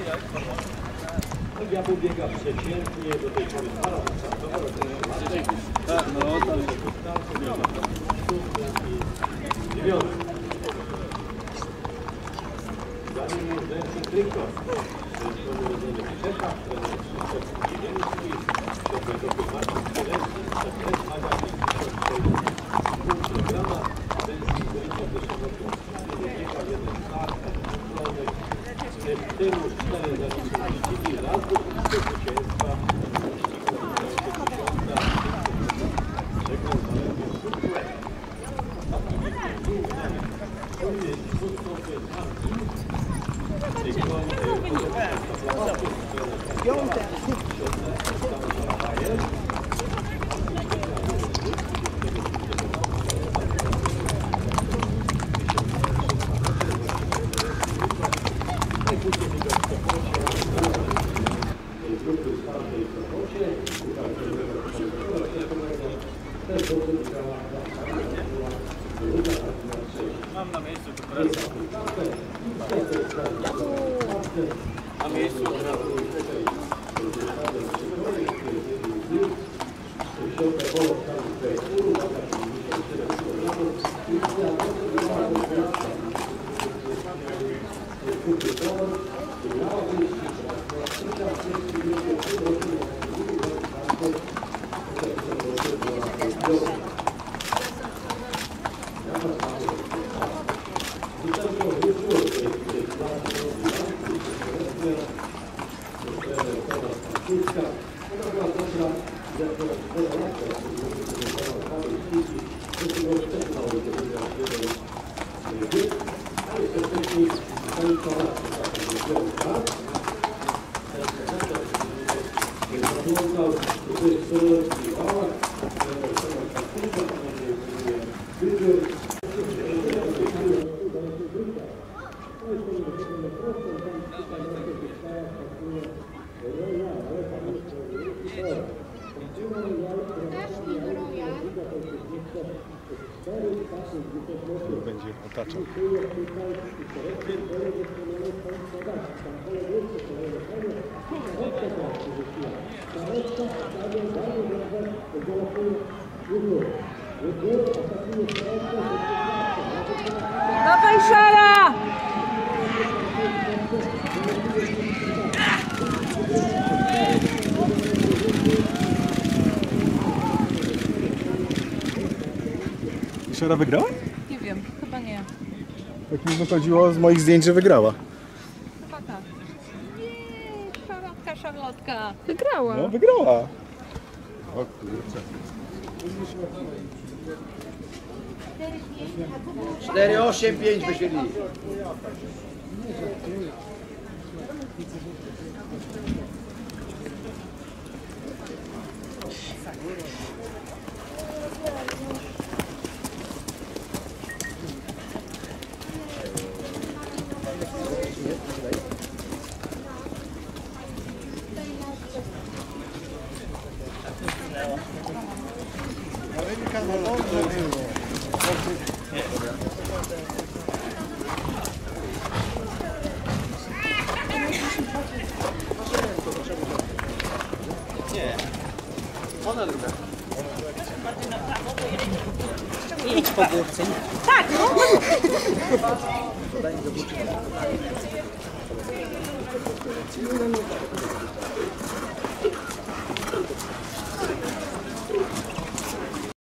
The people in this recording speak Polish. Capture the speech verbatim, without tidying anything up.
Ja pobiega przeciętnie do tej pory para tak, no tam dziewiąty. Zanim Zęczny Krykos, trener Krzysztof Dziewięcki, trener Marcin Kielecki, sekret Magazyn programa Zęczny Krykos wyszło do jeden start, w tylu cztery zaliczone raz do zwycięstwa Piąte. mam na miejscu to pracę. Na miejscu będzie otaczał. Dawaj, Szara! Szara wygrała? Nie wiem, chyba nie. Tak mi wychodziło z moich zdjęć, że wygrała. Chyba tak. Nie, szarlotka, szarlotka. Wygrała. No, wygrała. O kurczę. cztery osiem pięć wysiedli. nie. Ona druga. Idź po górce. Tak, no.